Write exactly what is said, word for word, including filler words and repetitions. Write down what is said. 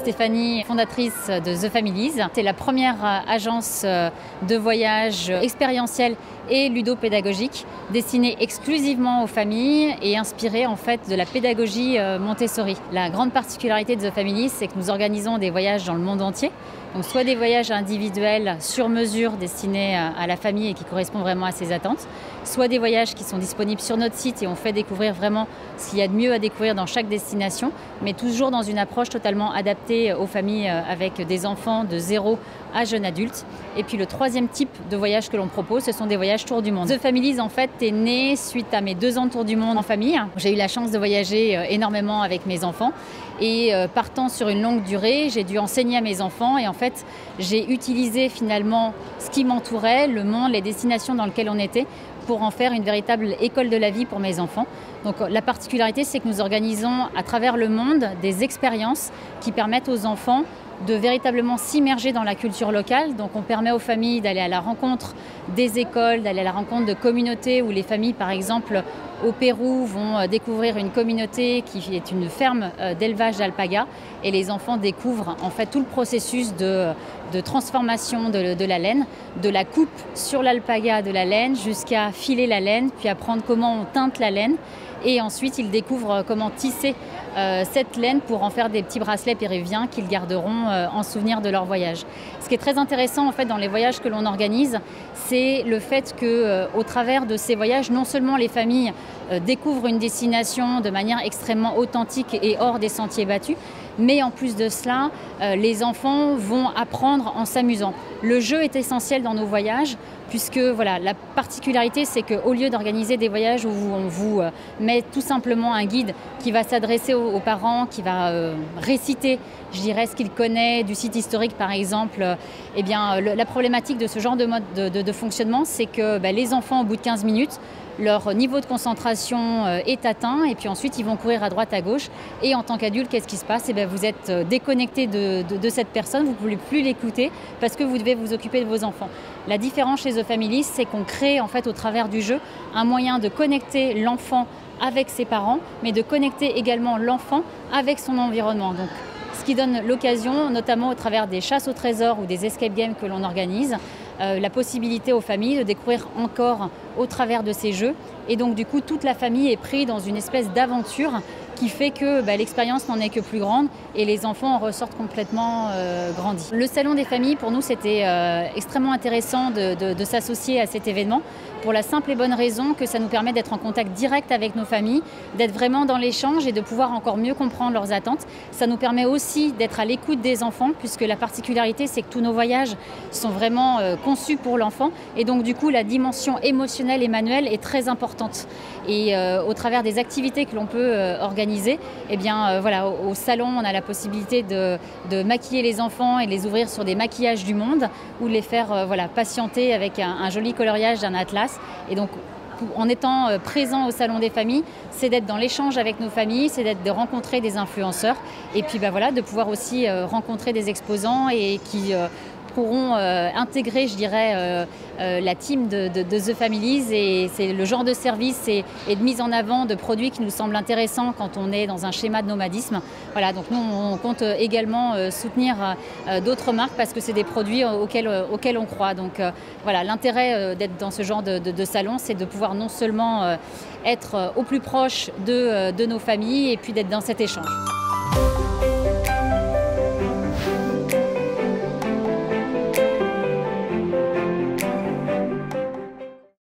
Stéphanie, fondatrice de The Families. C'est la première agence de voyage expérientielle et ludopédagogique destinée exclusivement aux familles et inspirée en fait de la pédagogie Montessori. La grande particularité de The Families, c'est que nous organisons des voyages dans le monde entier. Donc soit des voyages individuels sur mesure destinés à la famille et qui correspondent vraiment à ses attentes, soit des voyages qui sont disponibles sur notre site et on fait découvrir vraiment ce qu'il y a de mieux à découvrir dans chaque destination, mais toujours dans une approche totalement adaptée aux familles avec des enfants de zéro à jeune adulte. Et puis le troisième type de voyage que l'on propose, ce sont des voyages tour du monde. The Families en fait est né suite à mes deux ans de tour du monde en famille. J'ai eu la chance de voyager énormément avec mes enfants et partant sur une longue durée, j'ai dû enseigner à mes enfants et en fait j'ai utilisé finalement ce qui m'entourait, le monde, les destinations dans lesquelles on était, pour en faire une véritable école de la vie pour mes enfants. Donc la particularité, c'est que nous organisons à travers le monde des expériences qui permettent aux enfants de véritablement s'immerger dans la culture locale. Donc on permet aux familles d'aller à la rencontre des écoles, d'aller à la rencontre de communautés où les familles, par exemple, au Pérou, vont découvrir une communauté qui est une ferme d'élevage d'alpagas et les enfants découvrent en fait tout le processus de, de transformation de, de la laine, de la coupe sur l'alpaga de la laine jusqu'à filer la laine, puis apprendre comment on teinte la laine. Et ensuite, ils découvrent comment tisser euh, cette laine pour en faire des petits bracelets péruviens qu'ils garderont euh, en souvenir de leur voyage. Ce qui est très intéressant en fait dans les voyages que l'on organise, c'est le fait que, euh, au travers de ces voyages, non seulement les familles euh, découvrent une destination de manière extrêmement authentique et hors des sentiers battus, mais en plus de cela, euh, les enfants vont apprendre en s'amusant. Le jeu est essentiel dans nos voyages, puisque voilà, la particularité, c'est qu'au lieu d'organiser des voyages où on vous euh, met tout simplement un guide qui va s'adresser aux, aux parents, qui va euh, réciter, je dirais, ce qu'il connaît du site historique, par exemple, euh, eh bien, le, la problématique de ce genre de mode de, de, de fonctionnement, c'est que bah, les enfants, au bout de quinze minutes, leur niveau de concentration est atteint et puis ensuite ils vont courir à droite à gauche et en tant qu'adulte, qu'est-ce qui se passe? Et bien, vous êtes déconnecté de, de, de cette personne, vous ne pouvez plus l'écouter parce que vous devez vous occuper de vos enfants. La différence chez The Families, c'est qu'on crée en fait au travers du jeu un moyen de connecter l'enfant avec ses parents, mais de connecter également l'enfant avec son environnement. Donc, ce qui donne l'occasion, notamment au travers des chasses au trésor ou des escape games que l'on organise, Euh, la possibilité aux familles de découvrir encore au travers de ces jeux. Et donc du coup, toute la famille est prise dans une espèce d'aventure qui fait que bah, l'expérience n'en est que plus grande et les enfants en ressortent complètement euh, grandis. Le salon des familles, pour nous, c'était euh, extrêmement intéressant de, de, de s'associer à cet événement pour la simple et bonne raison que ça nous permet d'être en contact direct avec nos familles, d'être vraiment dans l'échange et de pouvoir encore mieux comprendre leurs attentes. Ça nous permet aussi d'être à l'écoute des enfants puisque la particularité, c'est que tous nos voyages sont vraiment euh, conçus pour l'enfant et donc du coup, la dimension émotionnelle et manuelle est très importante. Et euh, au travers des activités que l'on peut euh, organiser, eh bien, euh, voilà, au, au salon, on a la possibilité de, de maquiller les enfants et de les ouvrir sur des maquillages du monde ou de les faire euh, voilà, patienter avec un, un joli coloriage d'un atlas. Et donc, en étant euh, présent au salon des familles, c'est d'être dans l'échange avec nos familles, c'est d'être de rencontrer des influenceurs et puis bah, voilà, de pouvoir aussi euh, rencontrer des exposants et qui euh, pourront euh, intégrer, je dirais, euh, euh, la team de, de, de The Families et c'est le genre de service et, et de mise en avant de produits qui nous semblent intéressants quand on est dans un schéma de nomadisme. Voilà, donc nous, on compte également euh, soutenir euh, d'autres marques parce que c'est des produits auxquels, euh, auxquels on croit. Donc euh, voilà, l'intérêt euh, d'être dans ce genre de, de, de salon, c'est de pouvoir non seulement euh, être au plus proche de, de nos familles et puis d'être dans cet échange.